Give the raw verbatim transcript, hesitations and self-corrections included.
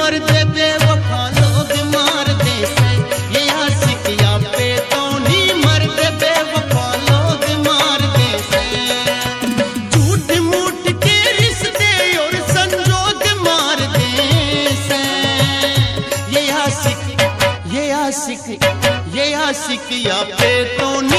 मर्द बेवफा लोग मार देते, ये आशिक या पे तो नहीं मर्द बेवफा लोग मार देते। झूठ मूठ के रिश्ते और संजोग मार देते, ये आशिक ये आशिक ये आशिक या पे तो